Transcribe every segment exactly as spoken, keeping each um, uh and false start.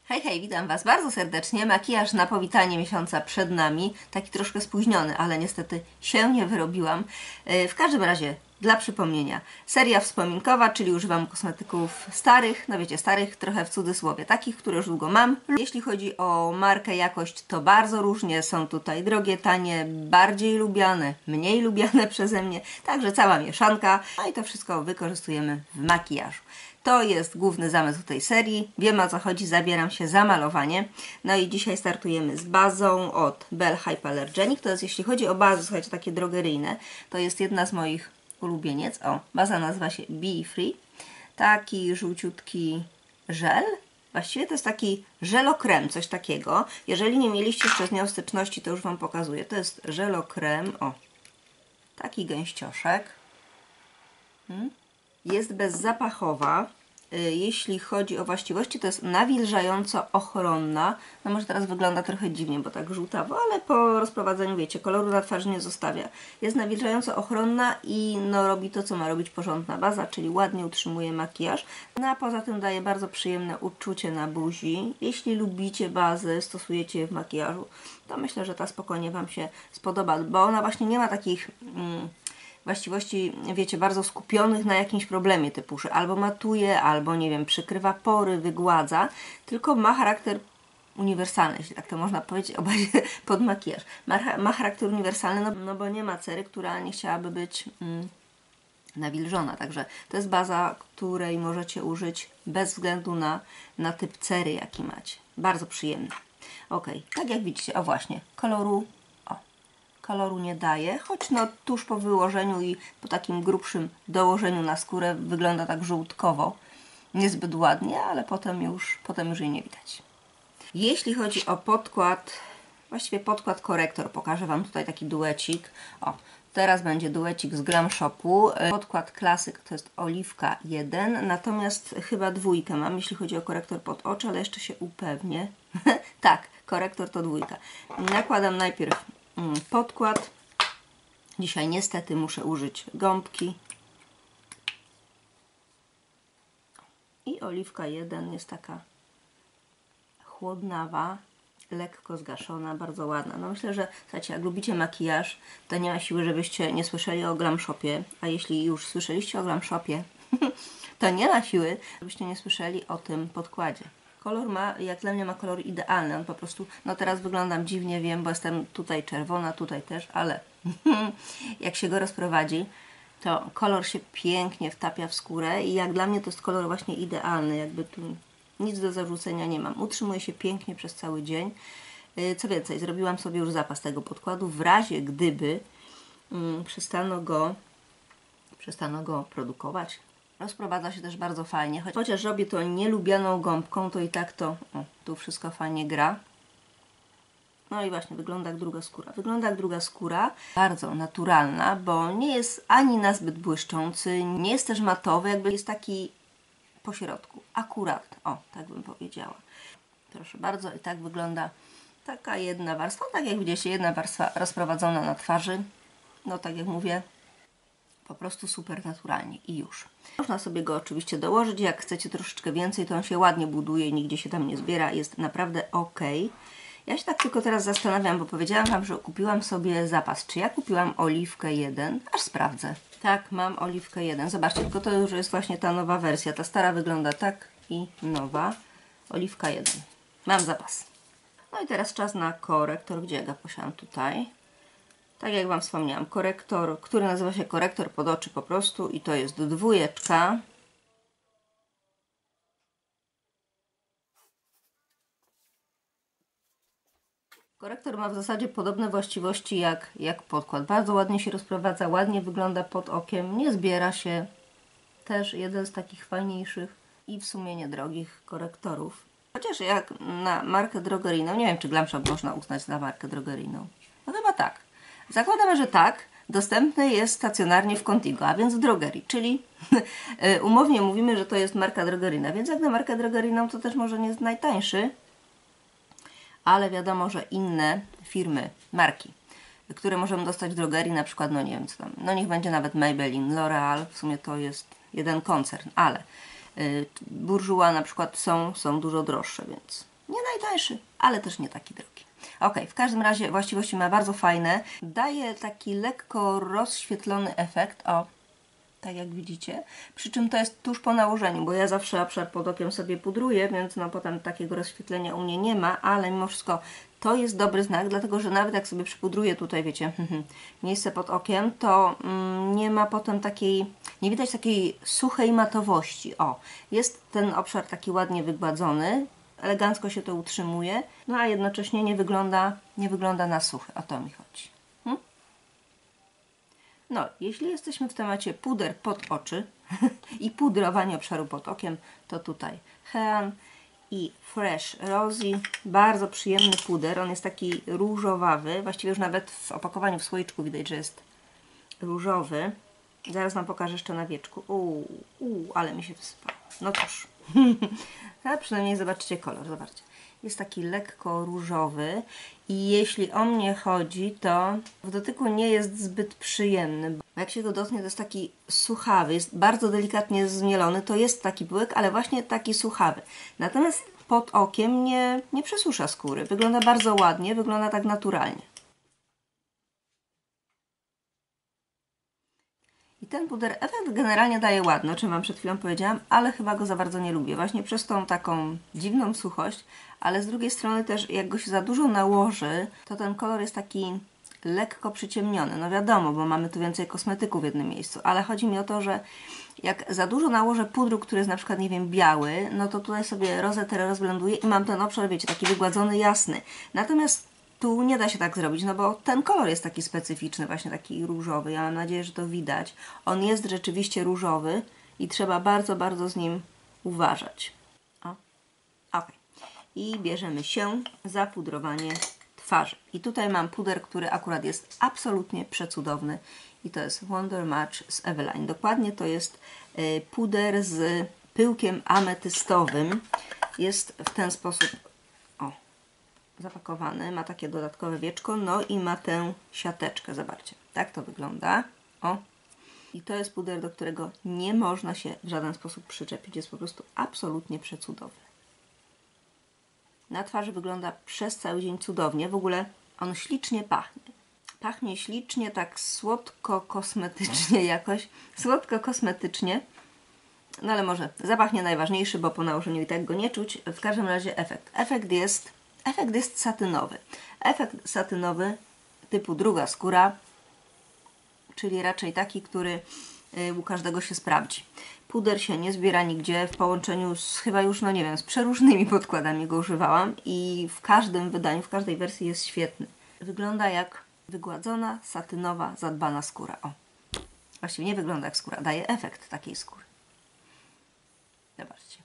Hej, hej, witam Was bardzo serdecznie. Makijaż na powitanie miesiąca przed nami. Taki troszkę spóźniony, ale niestety się nie wyrobiłam. W każdym razie, dla przypomnienia, seria wspominkowa, czyli używam kosmetyków starych, no wiecie, starych trochę w cudzysłowie, takich, które już długo mam. Jeśli chodzi o markę, jakość, to bardzo różnie. Są tutaj drogie, tanie, bardziej lubiane, mniej lubiane przeze mnie. Także cała mieszanka. No i to wszystko wykorzystujemy w makijażu. To jest główny zamysł tej serii. Wiemy, o co chodzi, zabieram się za malowanie. No i dzisiaj startujemy z bazą od Bell Hypoallergenic. To jest, jeśli chodzi o bazy, słuchajcie, takie drogeryjne, to jest jedna z moich ulubieniec. O, baza nazywa się Be Free. Taki żółciutki żel. Właściwie to jest taki żelokrem, coś takiego. Jeżeli nie mieliście jeszcze z nią styczności, to już Wam pokazuję. To jest żelokrem. O, taki gęścioszek. Hmm. Jest bezzapachowa. Jeśli chodzi o właściwości, to jest nawilżająco ochronna. No może teraz wygląda trochę dziwnie, bo tak żółtawo, ale po rozprowadzeniu, wiecie, koloru na twarzy nie zostawia. Jest nawilżająco ochronna i no robi to, co ma robić porządna baza, czyli ładnie utrzymuje makijaż. No a poza tym daje bardzo przyjemne uczucie na buzi. Jeśli lubicie bazy, stosujecie je w makijażu, to myślę, że ta spokojnie Wam się spodoba, bo ona właśnie nie ma takich... Mm, właściwości, wiecie, bardzo skupionych na jakimś problemie typu, że albo matuje, albo nie wiem, przykrywa pory, wygładza, tylko ma charakter uniwersalny, jeśli tak to można powiedzieć, o bazie pod makijaż. Ma, ma charakter uniwersalny, no, no bo nie ma cery, która nie chciałaby być mm, nawilżona. Także to jest baza, której możecie użyć bez względu na, na typ cery, jaki macie. Bardzo przyjemna. Ok, tak jak widzicie, o właśnie, koloru koloru nie daje, choć no tuż po wyłożeniu i po takim grubszym dołożeniu na skórę wygląda tak żółtkowo, niezbyt ładnie, ale potem już, potem już jej nie widać. Jeśli chodzi o podkład, właściwie podkład korektor, pokażę Wam tutaj taki duecik. O, teraz będzie duecik z Glam Shopu. Podkład klasyk to jest Oliwka jeden, natomiast chyba dwójkę mam, jeśli chodzi o korektor pod oczy, ale jeszcze się upewnię. Tak, korektor to dwójka. Nakładam najpierw podkład. Dzisiaj niestety muszę użyć gąbki. I Oliwka jeden jest taka chłodnawa, lekko zgaszona, bardzo ładna. No myślę, że słuchajcie, jak lubicie makijaż, to nie ma siły, żebyście nie słyszeli o Glam Shopie, a jeśli już słyszeliście o Glam Shopie, to nie ma siły, żebyście nie słyszeli o tym podkładzie. Kolor ma, jak dla mnie ma kolor idealny, on po prostu, no teraz wyglądam dziwnie, wiem, bo jestem tutaj czerwona, tutaj też, ale jak się go rozprowadzi, to kolor się pięknie wtapia w skórę i jak dla mnie to jest kolor właśnie idealny, jakby tu nic do zarzucenia nie mam. Utrzymuje się pięknie przez cały dzień. Co więcej, zrobiłam sobie już zapas tego podkładu, w razie gdyby um, przestano go, przestano go produkować. Rozprowadza się też bardzo fajnie, chociaż robię to nielubianą gąbką, to i tak to, o, tu wszystko fajnie gra. No i właśnie, wygląda jak druga skóra. Wygląda jak druga skóra, bardzo naturalna, bo nie jest ani nazbyt błyszczący, nie jest też matowy, jakby jest taki pośrodku, akurat, o, tak bym powiedziała. Proszę bardzo, i tak wygląda taka jedna warstwa, tak jak widzicie, jedna warstwa rozprowadzona na twarzy, no tak jak mówię, po prostu super naturalnie i już. Można sobie go oczywiście dołożyć, jak chcecie troszeczkę więcej, to on się ładnie buduje i nigdzie się tam nie zbiera, jest naprawdę ok. Ja się tak tylko teraz zastanawiam, bo powiedziałam Wam, że kupiłam sobie zapas. Czy ja kupiłam Oliwkę jeden? Aż sprawdzę. Tak, mam Oliwkę jeden. Zobaczcie, tylko to już jest właśnie ta nowa wersja. Ta stara wygląda tak i nowa. Oliwka jeden. Mam zapas. No i teraz czas na korektor. Gdzie ja go posiadam? Tutaj. Tak jak Wam wspomniałam, korektor, który nazywa się korektor pod oczy po prostu i to jest dwójeczka. Korektor ma w zasadzie podobne właściwości jak, jak podkład. Bardzo ładnie się rozprowadza, ładnie wygląda pod okiem, nie zbiera się. Też jeden z takich fajniejszych i w sumie niedrogich korektorów. Chociaż jak na markę drogeryjną, nie wiem, czy Glam Shop można uznać za markę drogeryjną. No chyba tak. Zakładamy, że tak. Dostępny jest stacjonarnie w Contigo, a więc w drogerii, czyli umownie mówimy, że to jest marka drogeryjna, więc jak na markę drogeryjną to też może nie jest najtańszy, ale wiadomo, że inne firmy, marki, które możemy dostać w drogerii, na przykład, no nie wiem co tam, no niech będzie nawet Maybelline, L'Oreal, w sumie to jest jeden koncern, ale y, Bourjois na przykład są, są dużo droższe, więc najtańszy, ale też nie taki drogi. Ok, w każdym razie właściwości ma bardzo fajne. Daje taki lekko rozświetlony efekt, o, tak jak widzicie. Przy czym to jest tuż po nałożeniu, bo ja zawsze obszar pod okiem sobie pudruję, więc no potem takiego rozświetlenia u mnie nie ma, ale mimo wszystko to jest dobry znak, dlatego że nawet jak sobie przypudruję tutaj, wiecie, miejsce pod okiem, to mm, nie ma potem takiej, nie widać takiej suchej matowości. O, jest ten obszar taki ładnie wygładzony, elegancko się to utrzymuje, no a jednocześnie nie wygląda, nie wygląda na suchy. O to mi chodzi. Hm? No, jeśli jesteśmy w temacie puder pod oczy i pudrowanie obszaru pod okiem, to tutaj Hean i Fresh Rosy. Bardzo przyjemny puder. On jest taki różowawy. Właściwie już nawet w opakowaniu w słoiczku widać, że jest różowy. Zaraz Wam pokażę jeszcze na wieczku. Uuu, uu, ale mi się wysypało. No cóż. Ale przynajmniej zobaczcie kolor. Zobaczcie. Jest taki lekko różowy i jeśli o mnie chodzi, to w dotyku nie jest zbyt przyjemny. Bo jak się go dotknie, to jest taki suchawy, jest bardzo delikatnie zmielony, to jest taki pyłek, ale właśnie taki suchawy. Natomiast pod okiem nie, nie przesusza skóry. Wygląda bardzo ładnie, wygląda tak naturalnie. I ten puder efekt generalnie daje ładny, o czym Wam przed chwilą powiedziałam, ale chyba go za bardzo nie lubię. Właśnie przez tą taką dziwną suchość, ale z drugiej strony też jak go się za dużo nałoży, to ten kolor jest taki lekko przyciemniony. No wiadomo, bo mamy tu więcej kosmetyków w jednym miejscu, ale chodzi mi o to, że jak za dużo nałożę pudru, który jest na przykład, nie wiem, biały, no to tutaj sobie rozetę rozblenduję i mam ten obszar, wiecie, taki wygładzony, jasny. Natomiast tu nie da się tak zrobić, no bo ten kolor jest taki specyficzny, właśnie taki różowy. Ja mam nadzieję, że to widać. On jest rzeczywiście różowy i trzeba bardzo, bardzo z nim uważać. O, ok. I bierzemy się za pudrowanie twarzy. I tutaj mam puder, który akurat jest absolutnie przecudowny. I to jest Wonder Match z Eveline. Dokładnie to jest y, puder z pyłkiem ametystowym. Jest w ten sposób zapakowany, ma takie dodatkowe wieczko, no i ma tę siateczkę, zobaczcie, tak to wygląda, o, i to jest puder, do którego nie można się w żaden sposób przyczepić, jest po prostu absolutnie przecudowny. Na twarzy wygląda przez cały dzień cudownie, w ogóle on ślicznie pachnie, pachnie ślicznie, tak słodko-kosmetycznie jakoś, słodko-kosmetycznie, no ale może zapach nie najważniejszy, bo po nałożeniu i tak go nie czuć, w każdym razie efekt, efekt jest Efekt jest satynowy. Efekt satynowy typu druga skóra, czyli raczej taki, który u każdego się sprawdzi. Puder się nie zbiera nigdzie, w połączeniu z chyba już, no nie wiem, z przeróżnymi podkładami go używałam i w każdym wydaniu, w każdej wersji jest świetny. Wygląda jak wygładzona, satynowa, zadbana skóra. O, właściwie nie wygląda jak skóra, daje efekt takiej skóry. Zobaczcie.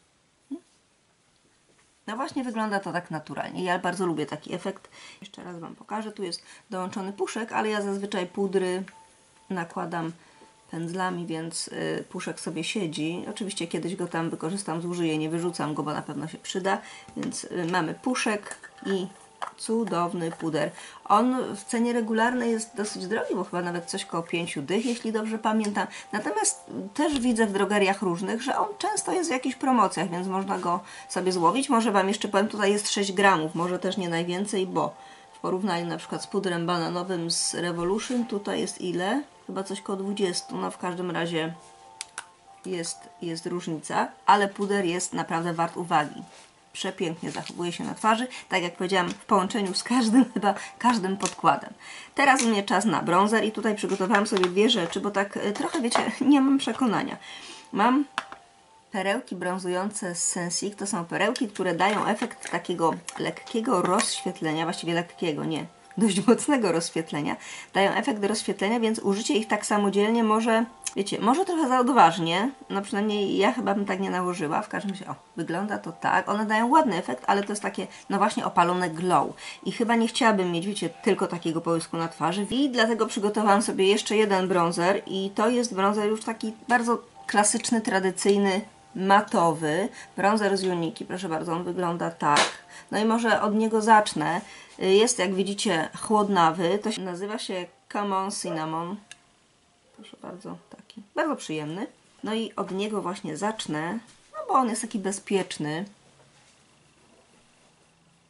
No właśnie wygląda to tak naturalnie. Ja bardzo lubię taki efekt. Jeszcze raz Wam pokażę. Tu jest dołączony puszek, ale ja zazwyczaj pudry nakładam pędzlami, więc y, puszek sobie siedzi. Oczywiście kiedyś go tam wykorzystam, zużyję, nie wyrzucam go, bo na pewno się przyda. Więc y, mamy puszek i cudowny puder. On w cenie regularnej jest dosyć drogi, bo chyba nawet coś koło pięciu dych, jeśli dobrze pamiętam. Natomiast też widzę w drogeriach różnych, że on często jest w jakichś promocjach, więc można go sobie złowić. Może Wam jeszcze powiem, tutaj jest sześć gramów, może też nie najwięcej, bo w porównaniu na przykład z pudrem bananowym z Revolution, tutaj jest ile? Chyba coś koło dwudziestu, no w każdym razie jest, jest różnica, ale puder jest naprawdę wart uwagi. Przepięknie zachowuje się na twarzy, tak jak powiedziałam, w połączeniu z każdym, chyba każdym podkładem. Teraz u mnie czas na bronzer i tutaj przygotowałam sobie dwie rzeczy, bo tak trochę, wiecie, nie mam przekonania. Mam perełki brązujące z Sensic, to są perełki, które dają efekt takiego lekkiego rozświetlenia, właściwie lekkiego, nie, dość mocnego rozświetlenia. Dają efekt rozświetlenia, więc użycie ich tak samodzielnie może, wiecie, może trochę za odważnie, no przynajmniej ja chyba bym tak nie nałożyła, w każdym razie, o, wygląda to tak, one dają ładny efekt, ale to jest takie, no właśnie opalone glow i chyba nie chciałabym mieć, wiecie, tylko takiego połysku na twarzy i dlatego przygotowałam sobie jeszcze jeden bronzer i to jest bronzer już taki bardzo klasyczny, tradycyjny, matowy, bronzer z Uniki, proszę bardzo, on wygląda tak. No i może od niego zacznę. Jest, jak widzicie, chłodnawy. To się nazywa się Come On Cinnamon. Proszę bardzo, taki bardzo przyjemny. No i od niego właśnie zacznę, no bo on jest taki bezpieczny.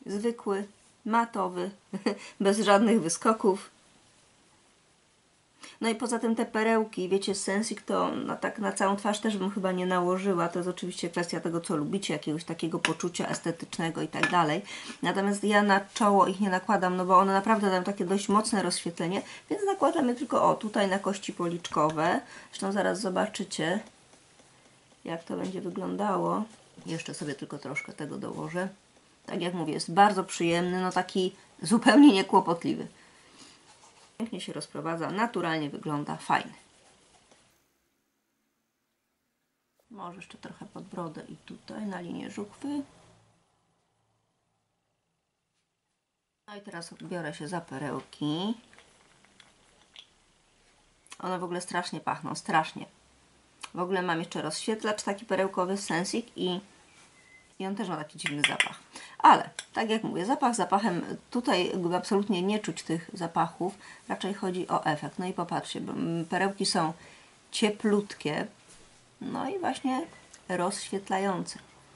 zwykły, matowy, bez żadnych wyskoków. No i poza tym te perełki, wiecie, Sensic to no, tak na całą twarz też bym chyba nie nałożyła. To jest oczywiście kwestia tego, co lubicie, jakiegoś takiego poczucia estetycznego i tak dalej. Natomiast ja na czoło ich nie nakładam, no bo one naprawdę dają takie dość mocne rozświetlenie, więc nakładam je tylko, o, tutaj na kości policzkowe. Zresztą zaraz zobaczycie, jak to będzie wyglądało. Jeszcze sobie tylko troszkę tego dołożę. Tak jak mówię, jest bardzo przyjemny, no taki zupełnie niekłopotliwy. Pięknie się rozprowadza, naturalnie wygląda, fajny. Może jeszcze trochę pod brodę i tutaj na linię żuchwy. No i teraz biorę się za perełki. One w ogóle strasznie pachną, strasznie. W ogóle mam jeszcze rozświetlacz taki perełkowy Sensic i, i on też ma taki dziwny zapach. Ale, tak jak mówię, zapach zapachem, tutaj absolutnie nie czuć tych zapachów, raczej chodzi o efekt. No i popatrzcie, bo perełki są cieplutkie, no i właśnie rozświetlające.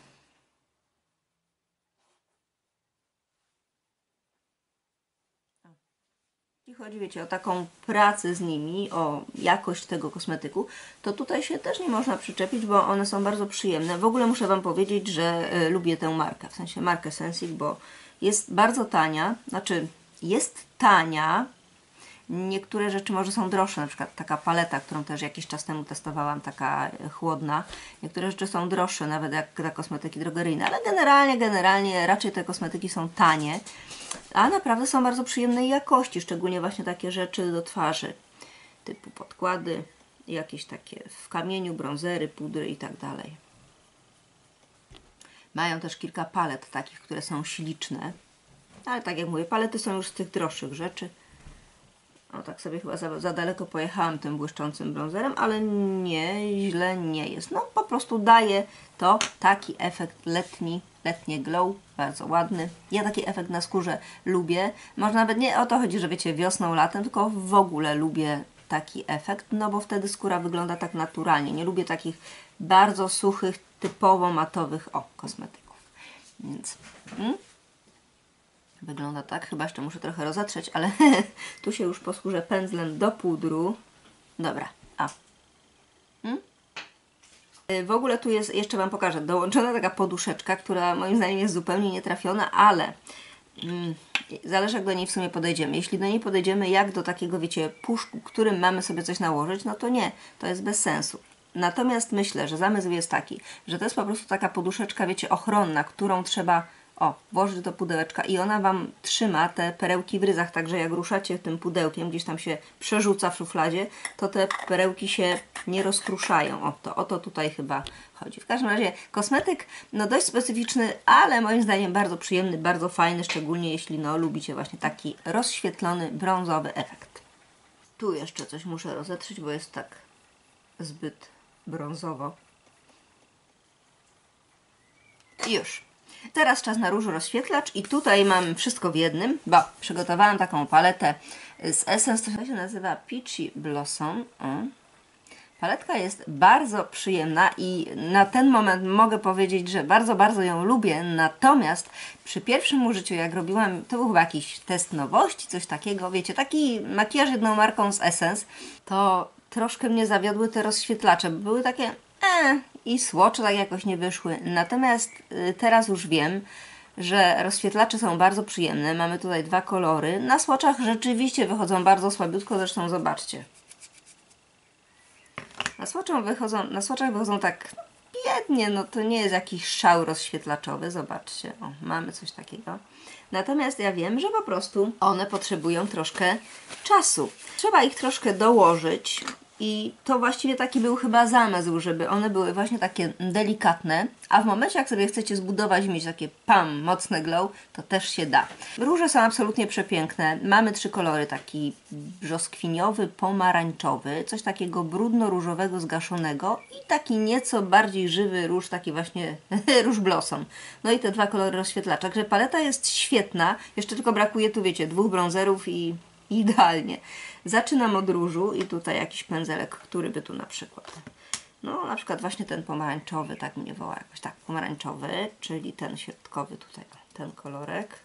Jeśli chodzi, wiecie, o taką pracę z nimi, o jakość tego kosmetyku, to tutaj się też nie można przyczepić, bo one są bardzo przyjemne. W ogóle muszę Wam powiedzieć, że y, lubię tę markę, w sensie markę Sensic, bo jest bardzo tania, znaczy jest tania. Niektóre rzeczy może są droższe, na przykład taka paleta, którą też jakiś czas temu testowałam, taka chłodna. Niektóre rzeczy są droższe, nawet jak te kosmetyki drogeryjne, ale generalnie, generalnie raczej te kosmetyki są tanie, a naprawdę są bardzo przyjemnej jakości, szczególnie właśnie takie rzeczy do twarzy, typu podkłady, jakieś takie w kamieniu, brązery, pudry i tak dalej. Mają też kilka palet takich, które są śliczne, ale tak jak mówię, palety są już z tych droższych rzeczy. O, tak sobie chyba za, za daleko pojechałam tym błyszczącym brązerem, ale nie, źle nie jest. No po prostu daje to taki efekt letni, letnie glow, bardzo ładny. Ja taki efekt na skórze lubię. Może nawet nie o to chodzi, że wiecie, wiosną, latem, tylko w ogóle lubię taki efekt, no bo wtedy skóra wygląda tak naturalnie. Nie lubię takich bardzo suchych, typowo matowych, o, kosmetyków. Więc... Hmm? Wygląda tak, chyba jeszcze muszę trochę rozetrzeć, ale tu się już posłużę pędzlem do pudru. Dobra, a. Hmm? W ogóle tu jest, jeszcze Wam pokażę, dołączona taka poduszeczka, która moim zdaniem jest zupełnie nietrafiona, ale mm, zależy jak do niej w sumie podejdziemy. Jeśli do niej podejdziemy jak do takiego, wiecie, puszku, którym mamy sobie coś nałożyć, no to nie, to jest bez sensu. Natomiast myślę, że zamysł jest taki, że to jest po prostu taka poduszeczka, wiecie, ochronna, którą trzeba o, włożyć do pudełeczka i ona Wam trzyma te perełki w ryzach, także jak ruszacie tym pudełkiem, gdzieś tam się przerzuca w szufladzie, to te perełki się nie rozkruszają. O to, o to tutaj chyba chodzi. W każdym razie kosmetyk, no dość specyficzny, ale moim zdaniem bardzo przyjemny, bardzo fajny, szczególnie jeśli no lubicie właśnie taki rozświetlony, brązowy efekt. Tu jeszcze coś muszę rozetrzeć, bo jest tak zbyt brązowo. I już. Teraz czas na róż rozświetlacz i tutaj mam wszystko w jednym, bo przygotowałam taką paletę z Essence, to się nazywa Peachy Blossom. O. Paletka jest bardzo przyjemna i na ten moment mogę powiedzieć, że bardzo, bardzo ją lubię, natomiast przy pierwszym użyciu, jak robiłam, to był chyba jakiś test nowości, coś takiego, wiecie, taki makijaż jedną marką z Essence, to troszkę mnie zawiodły te rozświetlacze, były takie e, i słocze tak jakoś nie wyszły. Natomiast y, teraz już wiem, że rozświetlacze są bardzo przyjemne. Mamy tutaj dwa kolory. Na słoczach rzeczywiście wychodzą bardzo słabiutko, zresztą zobaczcie. Na słoczach wychodzą, na słoczach wychodzą tak biednie, no to nie jest jakiś szał rozświetlaczowy. Zobaczcie, o, mamy coś takiego. Natomiast ja wiem, że po prostu one potrzebują troszkę czasu. Trzeba ich troszkę dołożyć. I to właściwie taki był chyba zamysł, żeby one były właśnie takie delikatne, a w momencie jak sobie chcecie zbudować i mieć takie pam, mocne glow, to też się da. Róże są absolutnie przepiękne. Mamy trzy kolory, taki brzoskwiniowy, pomarańczowy, coś takiego brudno-różowego, zgaszonego i taki nieco bardziej żywy róż, taki właśnie róż blossom. No i te dwa kolory rozświetlacza. Także paleta jest świetna, jeszcze tylko brakuje tu, wiecie, dwóch brązerów i idealnie. Zaczynam od różu i tutaj jakiś pędzelek, który by tu na przykład, no na przykład właśnie ten pomarańczowy, tak mnie woła jakoś tak, pomarańczowy, czyli ten środkowy tutaj. ten kolorek.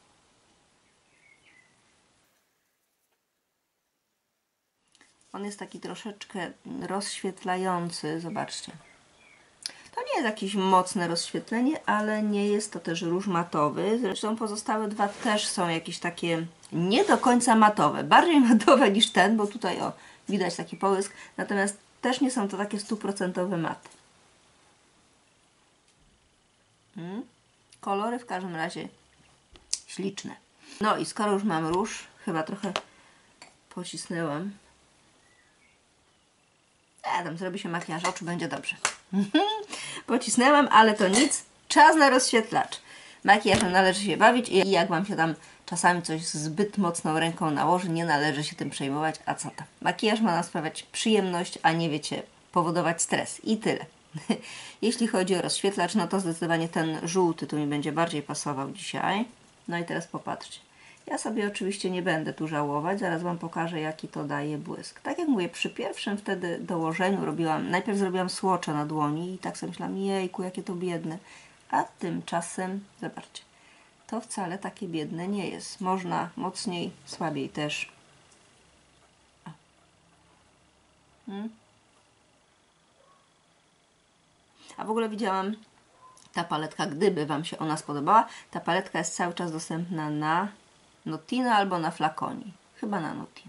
On jest taki troszeczkę rozświetlający, zobaczcie. To nie jest jakieś mocne rozświetlenie, ale nie jest to też róż matowy. Zresztą pozostałe dwa też są jakieś takie nie do końca matowe. Bardziej matowe niż ten, bo tutaj o, widać taki połysk. Natomiast też nie są to takie stuprocentowe maty. Hmm. Kolory w każdym razie śliczne. No i skoro już mam róż, chyba trochę pocisnęłam. Ja tam zrobi się makijaż oczu, będzie dobrze. Pocisnęłam, ale to nic. Czas na rozświetlacz. Makijażem należy się bawić i jak Wam się tam czasami coś zbyt mocną ręką nałoży, nie należy się tym przejmować. A co tam? Makijaż ma nam sprawiać przyjemność, a nie, wiecie, powodować stres. I tyle. Jeśli chodzi o rozświetlacz, no to zdecydowanie ten żółty tu mi będzie bardziej pasował dzisiaj. No i teraz popatrzcie. Ja sobie oczywiście nie będę tu żałować, zaraz Wam pokażę, jaki to daje błysk. Tak jak mówię, przy pierwszym wtedy dołożeniu robiłam, najpierw zrobiłam słocze na dłoni i tak sobie myślałam, jejku, jakie to biedne. A tymczasem, zobaczcie, to wcale takie biedne nie jest. Można mocniej, słabiej też. Hmm? A w ogóle widziałam, ta paletka, gdyby Wam się ona spodobała, ta paletka jest cały czas dostępna na Notino albo na Flaconi. Chyba na Notino.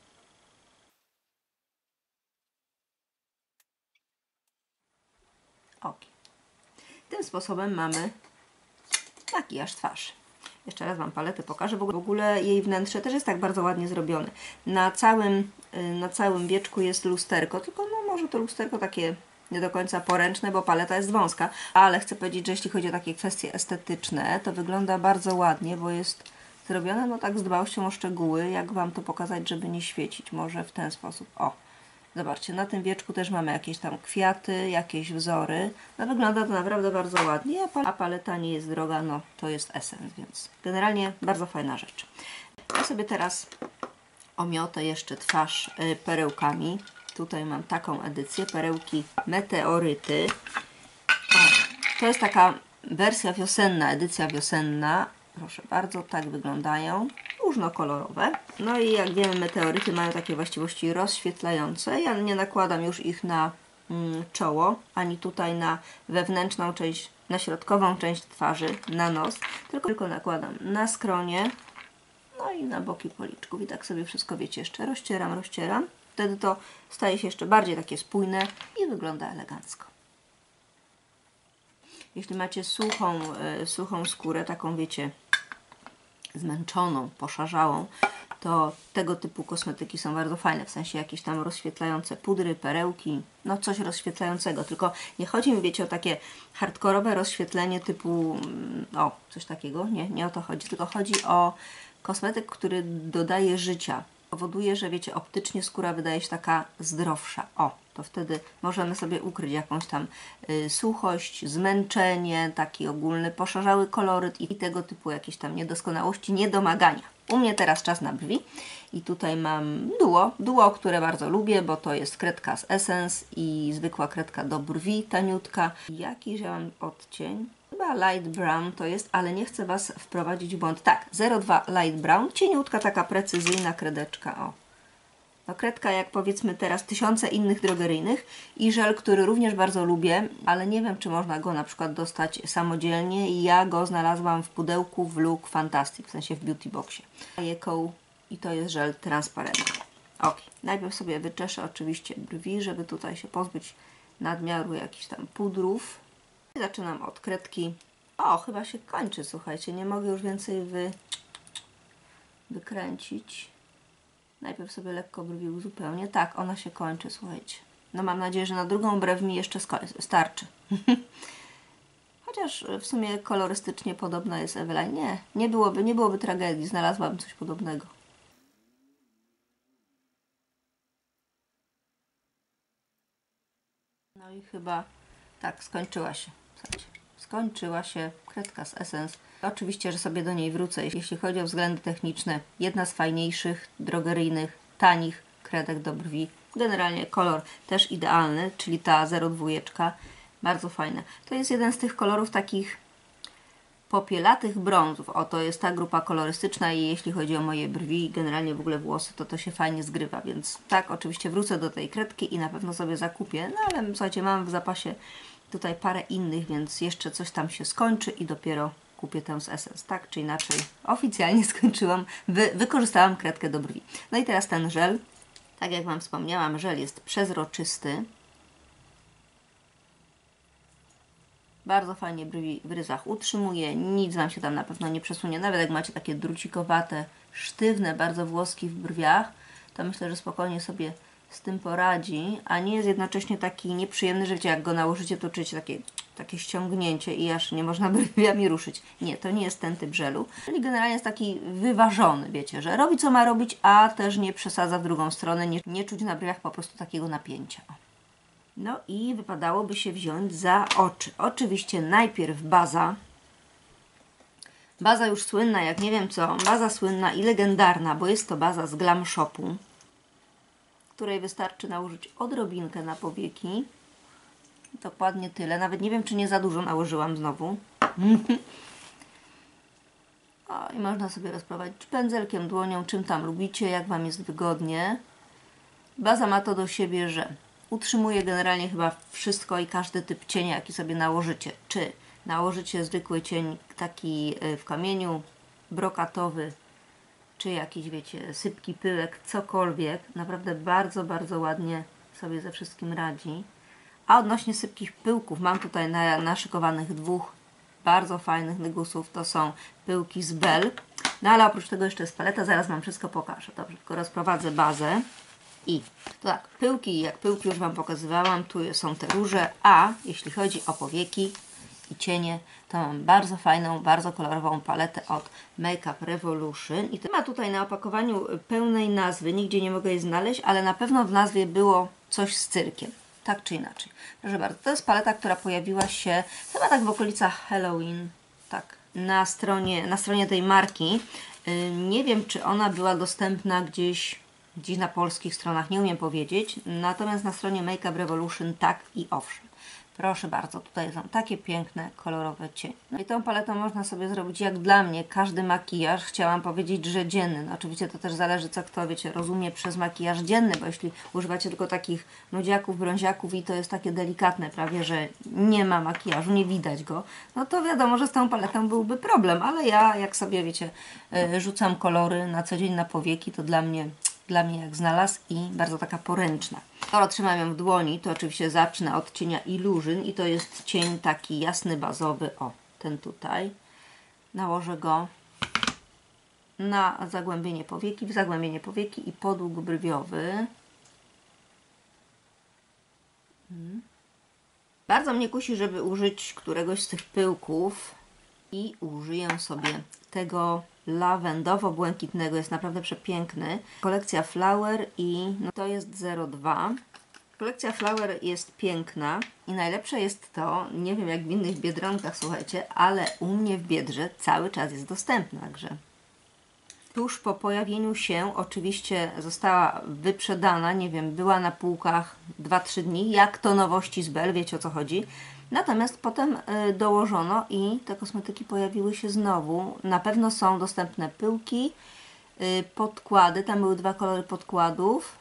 Ok. Tym sposobem mamy makijaż twarzy. Jeszcze raz Wam paletę pokażę. W ogóle jej wnętrze też jest tak bardzo ładnie zrobione. Na całym, na całym wieczku jest lusterko, tylko no może to lusterko takie nie do końca poręczne, bo paleta jest wąska. Ale chcę powiedzieć, że jeśli chodzi o takie kwestie estetyczne, to wygląda bardzo ładnie, bo jest zrobione no tak z dbałością o szczegóły. Jak Wam to pokazać, żeby nie świecić? Może w ten sposób. O, zobaczcie, na tym wieczku też mamy jakieś tam kwiaty, jakieś wzory. No wygląda to naprawdę bardzo ładnie, a paleta nie jest droga, no to jest Essence, więc generalnie bardzo fajna rzecz. Ja sobie teraz omiotę jeszcze twarz perełkami. Tutaj mam taką edycję, perełki Meteoryty. O, to jest taka wersja wiosenna, edycja wiosenna. Proszę bardzo, tak wyglądają. Różnokolorowe. No i jak wiemy, meteoryty mają takie właściwości rozświetlające. Ja nie nakładam już ich na mm, czoło, ani tutaj na wewnętrzną część, na środkową część twarzy, na nos, tylko, tylko nakładam na skronie, no i na boki policzków. I tak sobie wszystko, wiecie, jeszcze rozcieram, rozcieram. Wtedy to staje się jeszcze bardziej takie spójne i wygląda elegancko. Jeśli macie suchą, y, suchą skórę, taką wiecie, zmęczoną, poszarzałą, to tego typu kosmetyki są bardzo fajne, w sensie jakieś tam rozświetlające pudry, perełki, no coś rozświetlającego, tylko nie chodzi mi, wiecie, o takie hardkorowe rozświetlenie typu, o, coś takiego, nie, nie o to chodzi, tylko chodzi o kosmetyk, który dodaje życia, powoduje, że wiecie, optycznie skóra wydaje się taka zdrowsza, o, to wtedy możemy sobie ukryć jakąś tam y, suchość, zmęczenie, taki ogólny poszarzały koloryt i tego typu jakieś tam niedoskonałości, niedomagania. U mnie teraz czas na brwi i tutaj mam duo, duo, które bardzo lubię, bo to jest kredka z Essence i zwykła kredka do brwi, taniutka. Jakiś ja mam odcień? Chyba light brown to jest, ale nie chcę Was wprowadzić w błąd. Tak, zero dwa light brown, cieniutka, taka precyzyjna kredeczka, o. No kredka jak powiedzmy teraz tysiące innych drogeryjnych i żel, który również bardzo lubię, ale nie wiem, czy można go na przykład dostać samodzielnie i ja go znalazłam w pudełku w Look Fantastic, w sensie w Beauty Boxie. I to jest żel transparentny. Ok, najpierw sobie wyczeszę oczywiście brwi, żeby tutaj się pozbyć nadmiaru jakichś tam pudrów. Zaczynam od kredki. O, chyba się kończy, słuchajcie, nie mogę już więcej wy... wykręcić. Najpierw sobie lekko brwi uzupełnię. Tak, ona się kończy, słuchajcie. No mam nadzieję, że na drugą brew mi jeszcze starczy. Chociaż w sumie kolorystycznie podobna jest Eveline. Nie, nie byłoby, nie byłoby tragedii. Znalazłabym coś podobnego. No i chyba tak, skończyła się. Słuchajcie, skończyła się kredka z Essence. Oczywiście, że sobie do niej wrócę. Jeśli chodzi o względy techniczne, jedna z fajniejszych, drogeryjnych, tanich kredek do brwi. Generalnie kolor też idealny, czyli ta zero dwa. Bardzo fajna. To jest jeden z tych kolorów takich popielatych brązów. O, to jest ta grupa kolorystyczna i jeśli chodzi o moje brwi i generalnie w ogóle włosy, to to się fajnie zgrywa, więc tak, oczywiście wrócę do tej kredki i na pewno sobie zakupię, no ale słuchajcie, mam w zapasie tutaj parę innych, więc jeszcze coś tam się skończy i dopiero kupię tę z Essence. Tak czy inaczej, oficjalnie skończyłam, wy, wykorzystałam kredkę do brwi. No i teraz ten żel. Tak jak Wam wspomniałam, żel jest przezroczysty. Bardzo fajnie brwi w ryzach utrzymuje, nic Wam się tam na pewno nie przesunie. Nawet jak macie takie drucikowate, sztywne bardzo włoski w brwiach, to myślę, że spokojnie sobie z tym poradzi, a nie jest jednocześnie taki nieprzyjemny, że wiecie, jak go nałożycie, to czujecie takie, takie ściągnięcie i aż nie można brwiami ruszyć. Nie, to nie jest ten typ żelu. Czyli generalnie jest taki wyważony, wiecie, że robi co ma robić, a też nie przesadza w drugą stronę, nie, nie czuć na brwiach po prostu takiego napięcia. No i wypadałoby się wziąć za oczy. Oczywiście najpierw baza. Baza już słynna, jak nie wiem co, baza słynna i legendarna, bo jest to baza z Glam Shopu, której wystarczy nałożyć odrobinkę na powieki. Dokładnie tyle. Nawet nie wiem, czy nie za dużo nałożyłam znowu. O, i można sobie rozprowadzić pędzelkiem, dłonią, czym tam lubicie, jak Wam jest wygodnie. Baza ma to do siebie, że utrzymuje generalnie chyba wszystko i każdy typ cienia, jaki sobie nałożycie. Czy nałożycie zwykły cień taki w kamieniu, brokatowy, czy jakiś, wiecie, sypki, pyłek, cokolwiek. Naprawdę bardzo, bardzo ładnie sobie ze wszystkim radzi. A odnośnie sypkich pyłków, mam tutaj na, naszykowanych dwóch bardzo fajnych nygusów. To są pyłki z Bell. No ale oprócz tego jeszcze jest paleta, zaraz Wam wszystko pokażę. Dobrze, tylko rozprowadzę bazę. I to tak, pyłki, jak pyłki już Wam pokazywałam, tu są te róże, a jeśli chodzi o powieki i cienie, to mam bardzo fajną, bardzo kolorową paletę od Make Up Revolution i to ma tutaj na opakowaniu pełnej nazwy, nigdzie nie mogę jej znaleźć, ale na pewno w nazwie było coś z cyrkiem, tak czy inaczej. Proszę bardzo, to jest paleta, która pojawiła się chyba tak w okolicach Halloween, tak, na stronie, na stronie tej marki. Yy, nie wiem, czy ona była dostępna gdzieś Gdzieś na polskich stronach, nie umiem powiedzieć, natomiast na stronie Make Up Revolution tak i owszem. Proszę bardzo, tutaj są takie piękne, kolorowe cienie. No i tą paletą można sobie zrobić, jak dla mnie, każdy makijaż. Chciałam powiedzieć, że dzienny. No oczywiście to też zależy, co kto, wiecie, rozumie przez makijaż dzienny, bo jeśli używacie tylko takich nudziaków, brąziaków i to jest takie delikatne prawie, że nie ma makijażu, nie widać go, no to wiadomo, że z tą paletą byłby problem, ale ja, jak sobie, wiecie, rzucam kolory na co dzień na powieki, to dla mnie... Dla mnie jak znalazł i bardzo taka poręczna. Skoro trzymam ją w dłoni, to oczywiście zacznę od cienia Illusion i to jest cień taki jasny, bazowy. O, ten tutaj. Nałożę go na zagłębienie powieki, w zagłębienie powieki i podług brwiowy. Hmm. Bardzo mnie kusi, żeby użyć któregoś z tych pyłków i użyję sobie tego lawendowo-błękitnego, jest naprawdę przepiękny. Kolekcja Flower i no to jest zero dwa. Kolekcja Flower jest piękna i najlepsze jest to, nie wiem jak w innych Biedronkach, słuchajcie, ale u mnie w Biedrze cały czas jest dostępna, także tuż po pojawieniu się oczywiście została wyprzedana, nie wiem, była na półkach dwa trzy dni, jak to nowości z Bell, wiecie o co chodzi. Natomiast potem y, dołożono i te kosmetyki pojawiły się znowu. Na pewno są dostępne pyłki, y, podkłady, tam były dwa kolory podkładów.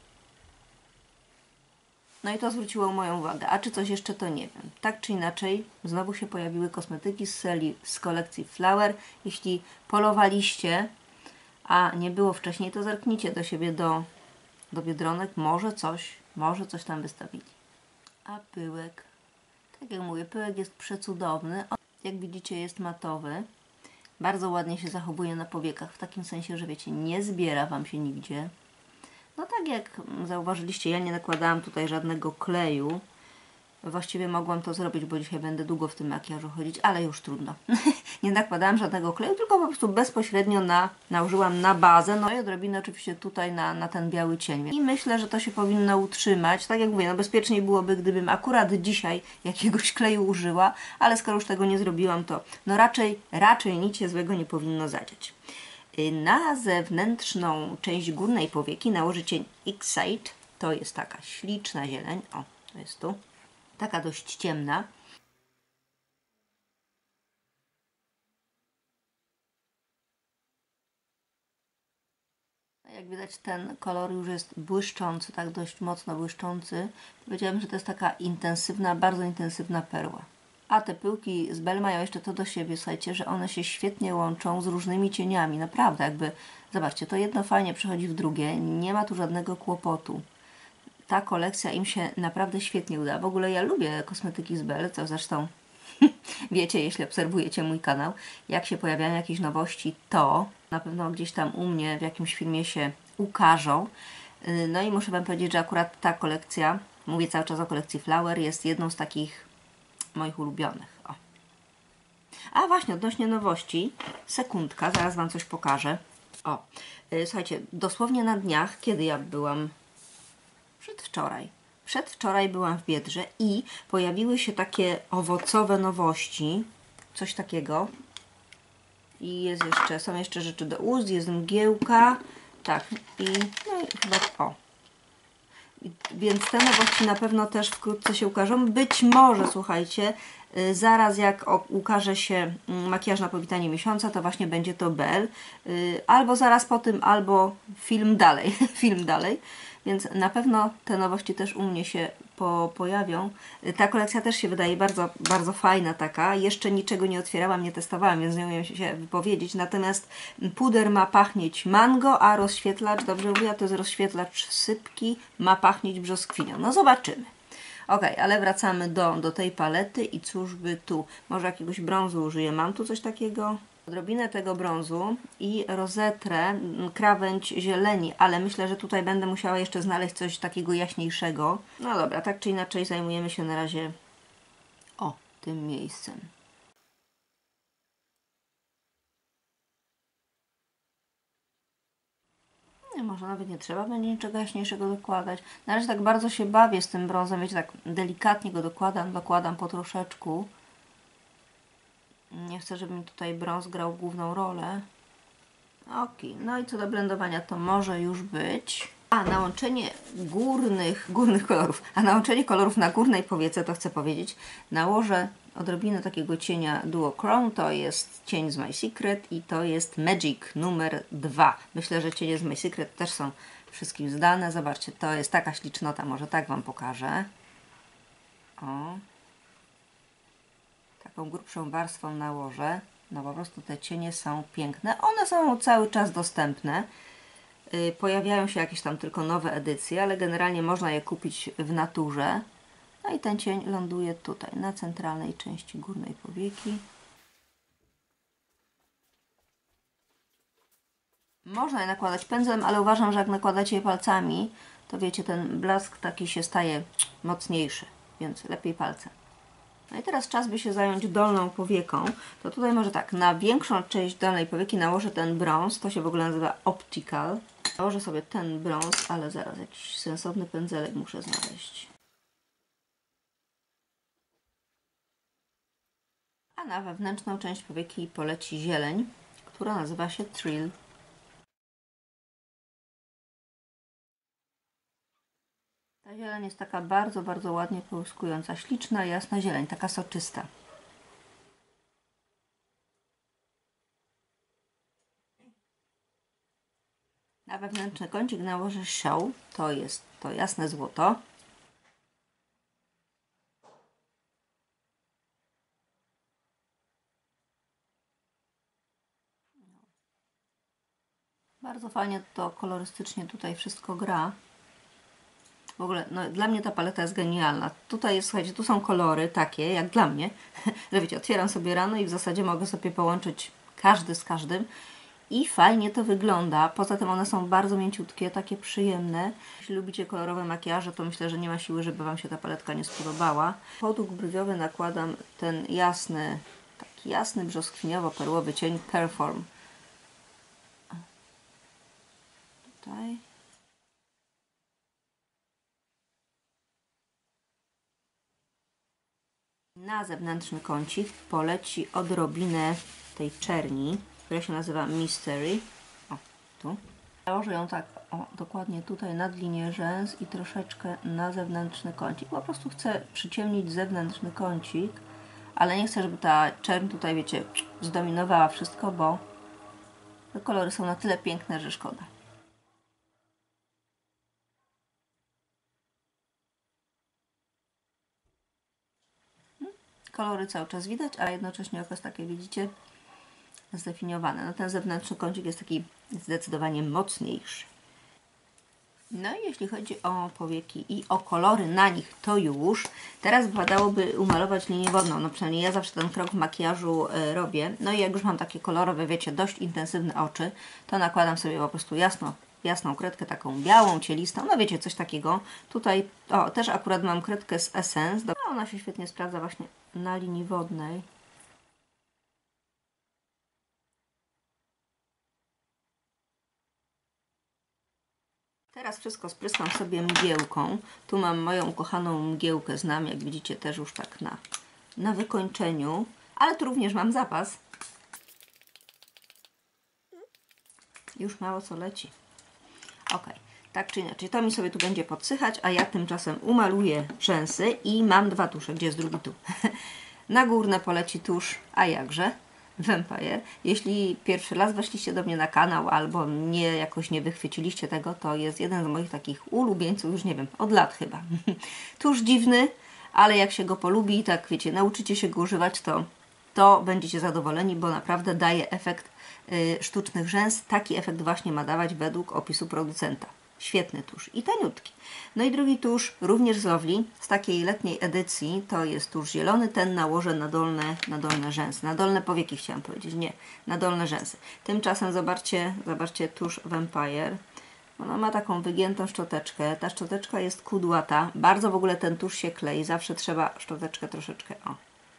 No i to zwróciło moją uwagę. A czy coś jeszcze, to nie wiem. Tak czy inaczej, znowu się pojawiły kosmetyki z, seli, z kolekcji Flower. Jeśli polowaliście, a nie było wcześniej, to zerknijcie do siebie do, do Biedronek. Może coś, może coś tam wystawili. A pyłek, tak jak mówię, pyłek jest przecudowny. On, jak widzicie, jest matowy. Bardzo ładnie się zachowuje na powiekach, w takim sensie, że wiecie, nie zbiera Wam się nigdzie. No tak jak zauważyliście, ja nie nakładałam tutaj żadnego kleju. Właściwie mogłam to zrobić, bo dzisiaj będę długo w tym makijażu chodzić, ale już trudno. Nie nakładałam żadnego kleju, tylko po prostu bezpośrednio na, nałożyłam na bazę, no i odrobinę oczywiście tutaj na, na ten biały cień. I myślę, że to się powinno utrzymać. Tak jak mówię, no bezpieczniej byłoby, gdybym akurat dzisiaj jakiegoś kleju użyła, ale skoro już tego nie zrobiłam, to no raczej, raczej nic się złego nie powinno zadziać. Na zewnętrzną część górnej powieki nałożę cień Excite. To jest taka śliczna zieleń. O, to jest tu. Taka dość ciemna. Jak widać, ten kolor już jest błyszczący, tak dość mocno błyszczący. Powiedziałabym, że to jest taka intensywna, bardzo intensywna perła. A te pyłki z Bell mają jeszcze to do siebie, słuchajcie, że one się świetnie łączą z różnymi cieniami. Naprawdę, jakby, zobaczcie, to jedno fajnie przechodzi w drugie. Nie ma tu żadnego kłopotu. Ta kolekcja im się naprawdę świetnie uda. W ogóle ja lubię kosmetyki z Bell, co zresztą wiecie, jeśli obserwujecie mój kanał, jak się pojawiają jakieś nowości, to na pewno gdzieś tam u mnie w jakimś filmie się ukażą. No i muszę Wam powiedzieć, że akurat ta kolekcja, mówię cały czas o kolekcji Flower, jest jedną z takich moich ulubionych. O. A właśnie, odnośnie nowości, sekundka, zaraz Wam coś pokażę. O, słuchajcie, dosłownie na dniach, kiedy ja byłam przedwczoraj, Przedwczoraj byłam w Biedrze i pojawiły się takie owocowe nowości. Coś takiego. I jest jeszcze, są jeszcze rzeczy do ust, jest mgiełka. Tak, i no i chyba o. I, więc te nowości na pewno też wkrótce się ukażą. Być może, słuchajcie, y, zaraz jak o, ukaże się y, makijaż na powitanie miesiąca, to właśnie będzie to Bell. Y, albo zaraz po tym, albo film dalej. film dalej. Więc na pewno te nowości też u mnie się po, pojawią. Ta kolekcja też się wydaje bardzo, bardzo fajna taka. Jeszcze niczego nie otwierałam, nie testowałam, więc nie umiem się wypowiedzieć. Natomiast puder ma pachnieć mango, a rozświetlacz, dobrze mówię, to jest rozświetlacz sypki, ma pachnieć brzoskwinią. No zobaczymy. Ok, ale wracamy do, do tej palety i cóż by tu? Może jakiegoś brązu użyję. Mam tu coś takiego? Odrobinę tego brązu i rozetrę krawędź zieleni, ale myślę, że tutaj będę musiała jeszcze znaleźć coś takiego jaśniejszego. No dobra, tak czy inaczej zajmujemy się na razie o tym miejscem. Nie, może nawet nie trzeba będzie niczego jaśniejszego dokładać. Na razie tak bardzo się bawię z tym brązem, wiecie, tak delikatnie go dokładam, dokładam po troszeczku. Nie chcę, żeby mi tutaj brąz grał główną rolę. Ok, no i co do blendowania, to może już być. A, nałączenie górnych, górnych kolorów, a nałączenie kolorów na górnej powiece, to chcę powiedzieć, nałożę odrobinę takiego cienia Duochrome, to jest cień z My Secret i to jest Magic numer dwa. Myślę, że cienie z My Secret też są wszystkim zdane. Zobaczcie, to jest taka ślicznota, może tak Wam pokażę. O. Taką grubszą warstwą nałożę. No po prostu te cienie są piękne. One są cały czas dostępne. Yy, pojawiają się jakieś tam tylko nowe edycje, ale generalnie można je kupić w naturze. No i ten cień ląduje tutaj, na centralnej części górnej powieki. Można je nakładać pędzlem, ale uważam, że jak nakładacie je palcami, to wiecie, ten blask taki się staje mocniejszy, więc lepiej palcem. No i teraz czas by się zająć dolną powieką. To tutaj może tak, na większą część dolnej powieki nałożę ten brąz. To się w ogóle nazywa Optical. Nałożę sobie ten brąz, ale zaraz jakiś sensowny pędzelek muszę znaleźć. A na wewnętrzną część powieki poleci zieleń, która nazywa się Thrill. Ta zieleń jest taka bardzo, bardzo ładnie połyskująca. Śliczna, jasna zieleń, taka soczysta. Na wewnętrzny kącik nałożę Show, to jest to jasne złoto. Bardzo fajnie to kolorystycznie tutaj wszystko gra. W ogóle, no, dla mnie ta paleta jest genialna. Tutaj jest, słuchajcie, tu są kolory takie, jak dla mnie, że wiecie, otwieram sobie rano i w zasadzie mogę sobie połączyć każdy z każdym. I fajnie to wygląda. Poza tym one są bardzo mięciutkie, takie przyjemne. Jeśli lubicie kolorowe makijaże, to myślę, że nie ma siły, żeby Wam się ta paletka nie spodobała. Podłóg brwiowy nakładam ten jasny, taki jasny, brzoskwiniowo-perłowy cień Perform. Tutaj. Na zewnętrzny kącik poleci odrobinę tej czerni, która się nazywa Mystery. O, tu. Założę ją tak, o, dokładnie tutaj nad linię rzęs i troszeczkę na zewnętrzny kącik. Po prostu chcę przyciemnić zewnętrzny kącik, ale nie chcę, żeby ta czerń tutaj, wiecie, zdominowała wszystko, bo te kolory są na tyle piękne, że szkoda. Kolory cały czas widać, a jednocześnie oko jest takie, widzicie, zdefiniowane. No ten zewnętrzny kącik jest taki zdecydowanie mocniejszy. No i jeśli chodzi o powieki i o kolory na nich, to już. Teraz wypadałoby umalować linię wodną. No przynajmniej ja zawsze ten krok w makijażu y, robię. No i jak już mam takie kolorowe, wiecie, dość intensywne oczy, to nakładam sobie po prostu jasno, jasną kredkę, taką białą, cielistą. No wiecie, coś takiego. Tutaj, o, też akurat mam kredkę z Essence. No, ona się świetnie sprawdza właśnie na linii wodnej. Teraz wszystko spryskam sobie mgiełką. Tu mam moją ukochaną mgiełkę, znam, jak widzicie, też już tak na, na wykończeniu. Ale tu również mam zapas. Już mało co leci. Ok, tak czy inaczej, to mi sobie tu będzie podsychać, a ja tymczasem umaluję rzęsy i mam dwa tusze. Gdzie jest drugi tu? Na górne poleci tusz, a jakże? Vampire. Jeśli pierwszy raz weszliście do mnie na kanał albo nie jakoś nie wychwyciliście tego, to jest jeden z moich takich ulubieńców, już nie wiem, od lat chyba. Tuż dziwny, ale jak się go polubi i tak wiecie, nauczycie się go używać, to, to będziecie zadowoleni, bo naprawdę daje efekt y, sztucznych rzęs. Taki efekt właśnie ma dawać według opisu producenta. Świetny tusz i taniutki. No i drugi tusz, również z Lovely, z takiej letniej edycji, to jest tusz zielony, ten nałożę na dolne, na dolne rzęsy, na dolne powieki chciałam powiedzieć, nie, na dolne rzęsy. Tymczasem zobaczcie, zobaczcie tusz Vampire. Ona ma taką wygiętą szczoteczkę, ta szczoteczka jest kudłata, bardzo w ogóle ten tusz się klei, zawsze trzeba szczoteczkę troszeczkę o,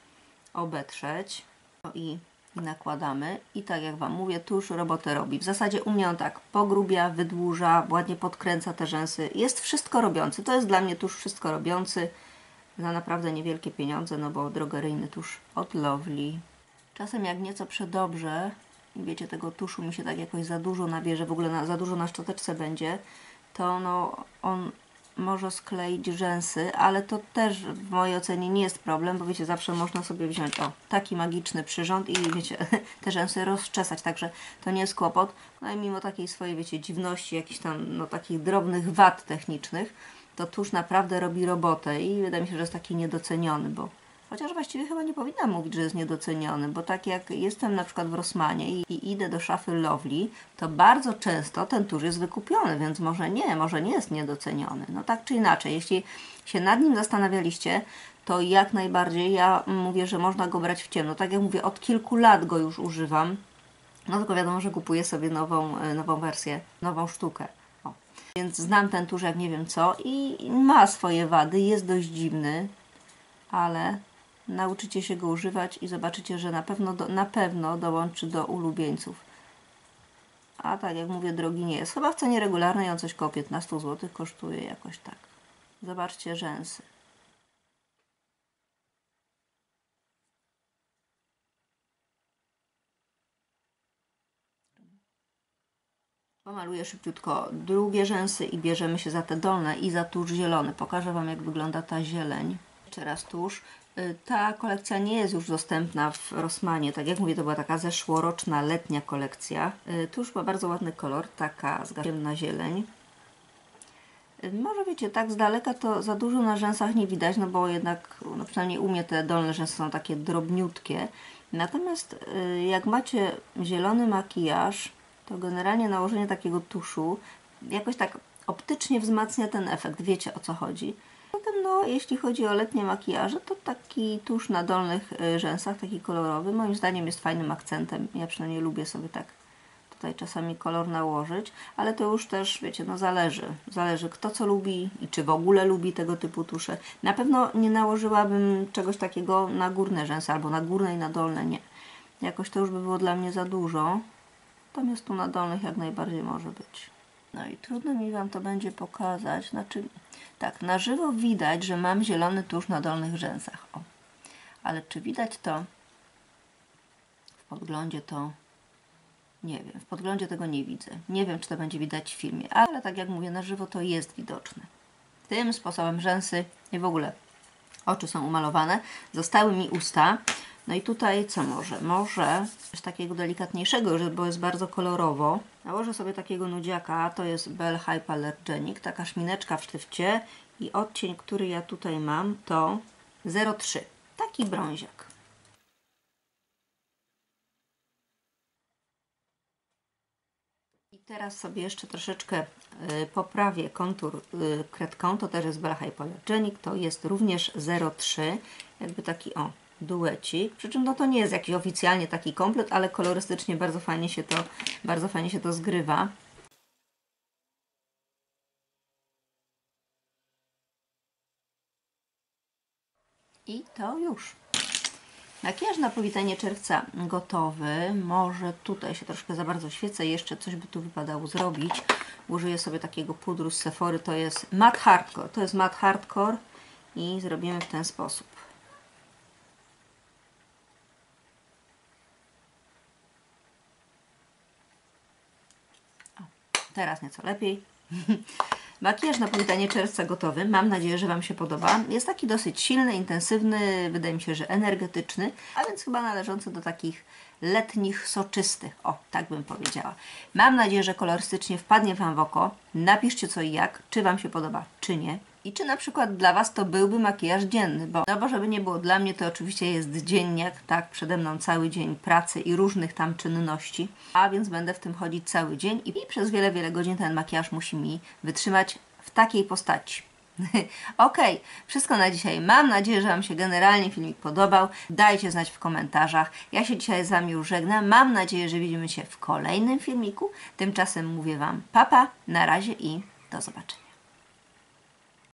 obetrzeć. No i I nakładamy i tak jak Wam mówię, tuż robotę robi. W zasadzie u mnie on tak pogrubia, wydłuża, ładnie podkręca te rzęsy. Jest wszystko robiący. To jest dla mnie tuż wszystko robiący za naprawdę niewielkie pieniądze, no bo drogeryjny tusz od Lovely. Czasem jak nieco przedobrze i wiecie, tego tuszu mi się tak jakoś za dużo nabierze, w ogóle na, za dużo na szczoteczce będzie, to no on może skleić rzęsy, ale to też w mojej ocenie nie jest problem, bo wiecie, zawsze można sobie wziąć o taki magiczny przyrząd i wiecie, te rzęsy rozczesać, także to nie jest kłopot. No i mimo takiej swojej, wiecie, dziwności, jakichś tam no, takich drobnych wad technicznych, to tusz naprawdę robi robotę i wydaje mi się, że jest taki niedoceniony, bo chociaż właściwie chyba nie powinnam mówić, że jest niedoceniony, bo tak jak jestem na przykład w Rossmanie i, i idę do szafy Lovely, to bardzo często ten tusz jest wykupiony, więc może nie, może nie jest niedoceniony. No tak czy inaczej, jeśli się nad nim zastanawialiście, to jak najbardziej ja mówię, że można go brać w ciemno. Tak jak mówię, od kilku lat go już używam, no tylko wiadomo, że kupuję sobie nową, nową wersję, nową sztukę. O. Więc znam ten tusz jak nie wiem co i ma swoje wady, jest dość dziwny, ale nauczycie się go używać i zobaczycie, że na pewno, do, na pewno dołączy do ulubieńców. A tak jak mówię, drogi nie jest. Chyba w cenie regularnej on coś koło piętnaście złotych kosztuje jakoś tak. Zobaczcie rzęsy. Pomaluję szybciutko drugie rzęsy i bierzemy się za te dolne i za tusz zielony. Pokażę Wam, jak wygląda ta zieleń. Jeszcze raz tusz. Ta kolekcja nie jest już dostępna w Rossmanie. Tak jak mówię, to była taka zeszłoroczna, letnia kolekcja. Tusz ma bardzo ładny kolor, taka ciemna zieleń. Może wiecie, tak z daleka to za dużo na rzęsach nie widać, no bo jednak, no przynajmniej u mnie te dolne rzęsy są takie drobniutkie. Natomiast jak macie zielony makijaż, to generalnie nałożenie takiego tuszu jakoś tak optycznie wzmacnia ten efekt. Wiecie, o co chodzi. Zatem no, jeśli chodzi o letnie makijaże, to taki tusz na dolnych rzęsach, taki kolorowy, moim zdaniem jest fajnym akcentem. Ja przynajmniej lubię sobie tak tutaj czasami kolor nałożyć, ale to już też, wiecie, no zależy. Zależy kto co lubi i czy w ogóle lubi tego typu tusze. Na pewno nie nałożyłabym czegoś takiego na górne rzęsy, albo na górne i na dolne, nie. Jakoś to już by było dla mnie za dużo. Natomiast tu na dolnych jak najbardziej może być. No i trudno mi Wam to będzie pokazać. Znaczy, tak, na żywo widać, że mam zielony tusz na dolnych rzęsach. O. Ale czy widać to w podglądzie, to nie wiem. W podglądzie tego nie widzę. Nie wiem, czy to będzie widać w filmie, ale tak jak mówię, na żywo to jest widoczne. Tym sposobem rzęsy i w ogóle oczy są umalowane. Zostały mi usta. No i tutaj co może? Może coś takiego delikatniejszego, bo jest bardzo kolorowo. Nałożę sobie takiego nudziaka, to jest Bell Hypoallergenic, taka szmineczka w sztywcie i odcień, który ja tutaj mam, to zero trzy. Tak taki brąziak. I teraz sobie jeszcze troszeczkę y, poprawię kontur y, kredką. To też jest Bella Hypoallergenic. To jest również zero trzy. Jakby taki o duecik. Przy czym no to nie jest jakiś oficjalnie taki komplet, ale kolorystycznie bardzo fajnie się to, bardzo fajnie się to zgrywa. I to już. Makijaż na powitanie czerwca gotowy. Może tutaj się troszkę za bardzo świecę. Jeszcze coś by tu wypadało zrobić. Użyję sobie takiego pudru z Sephory. To jest Matte Hardcore. To jest Matte Hardcore i zrobimy w ten sposób. O, teraz nieco lepiej. Makijaż na powitanie czerwca gotowy. Mam nadzieję, że Wam się podoba. Jest taki dosyć silny, intensywny, wydaje mi się, że energetyczny, a więc chyba należący do takich letnich, soczystych. O, tak bym powiedziała. Mam nadzieję, że kolorystycznie wpadnie Wam w oko. Napiszcie co i jak, czy Wam się podoba, czy nie. I czy na przykład dla Was to byłby makijaż dzienny, bo, no bo żeby nie było dla mnie, to oczywiście jest dzienniak, tak, przede mną cały dzień pracy i różnych tam czynności, a więc będę w tym chodzić cały dzień i, i przez wiele, wiele godzin ten makijaż musi mi wytrzymać w takiej postaci. Ok, wszystko na dzisiaj. Mam nadzieję, że Wam się generalnie filmik podobał. Dajcie znać w komentarzach. Ja się dzisiaj z Wami już żegnam. Mam nadzieję, że widzimy się w kolejnym filmiku. Tymczasem mówię Wam pa, pa, na razie i do zobaczenia.